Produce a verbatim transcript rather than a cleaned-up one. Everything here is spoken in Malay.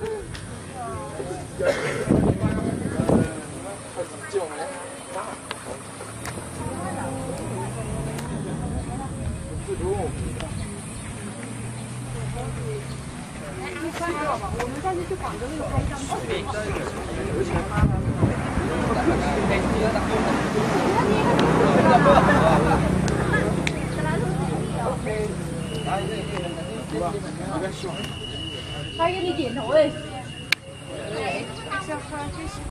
我们上次去广州那个拍照。他给你点头哎。